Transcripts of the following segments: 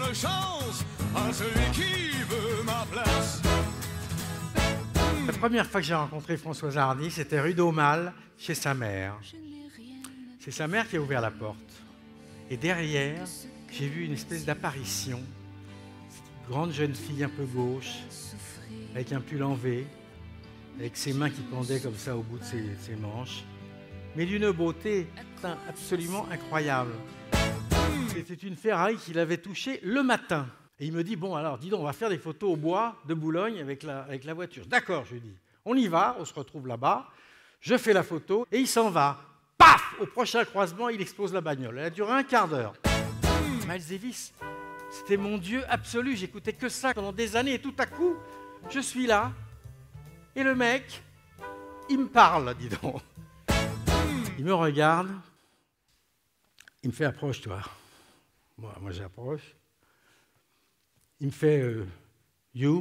de chance à celui qui veut ma place. La première fois que j'ai rencontré Françoise Hardy, c'était rue d'Aumale, chez sa mère. C'est sa mère qui a ouvert la porte. Et derrière, j'ai vu une espèce d'apparition. Une grande jeune fille un peu gauche, avec un pull en V, avec ses mains qui pendaient comme ça au bout de ses manches, mais d'une beauté absolument incroyable. C'était une ferraille qu'il avait touchée le matin. Et il me dit, bon alors, dis donc, on va faire des photos au bois de Boulogne avec la voiture. D'accord, je lui dis, on y va, on se retrouve là-bas, je fais la photo, et il s'en va. Paf! Au prochain croisement, il explose la bagnole. Elle a duré un quart d'heure. Miles Davis, c'était mon Dieu absolu, j'écoutais que ça pendant des années, et tout à coup, je suis là, et le mec, il me parle, dis donc. Il me regarde, il me fait « approche-toi ». Moi j'approche. Il me fait « you ».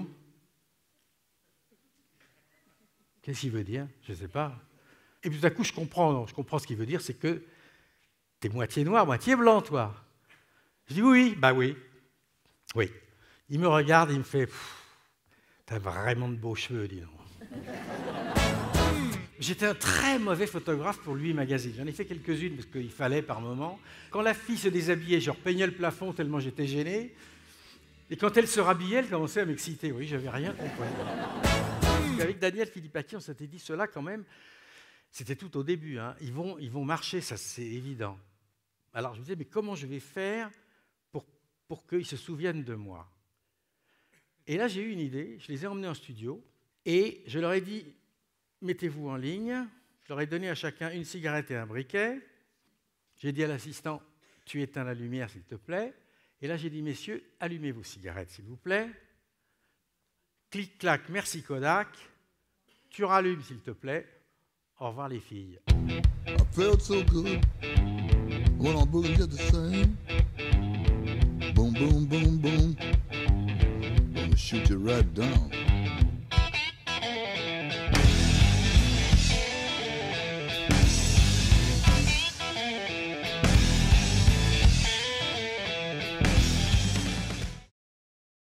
Qu'est-ce qu'il veut dire? Je ne sais pas. Et puis tout à coup, je comprends ce qu'il veut dire, c'est que t'es moitié noir, moitié blanc, toi. Je dis oui, bah oui. Oui. Il me regarde et il me fait « t'as vraiment de beaux cheveux, dis donc ». J'étais un très mauvais photographe pour lui Magazine. J'en ai fait quelques-unes parce qu'il fallait par moment. Quand la fille se déshabillait, je repeignais le plafond tellement j'étais gêné. Et quand elle se rhabillait, elle commençait à m'exciter. Oui, j'avais rien compris. Avec Daniel Philippaki, on s'était dit cela quand même. C'était tout au début. Hein. Ils vont marcher, ça c'est évident. Alors je me disais, mais comment je vais faire pour qu'ils se souviennent de moi? Et là, j'ai eu une idée. Je les ai emmenés en studio et je leur ai dit, mettez-vous en ligne. Je leur ai donné à chacun une cigarette et un briquet. J'ai dit à l'assistant, tu éteins la lumière, s'il te plaît. Et là, j'ai dit, messieurs, allumez vos cigarettes, s'il vous plaît. Clic-clac, merci Kodak. Tu rallumes, s'il te plaît. Au revoir, les filles. I felt so good when I'm booking just the same. Boom, boom, boom, boom. Gonna shoot you right down.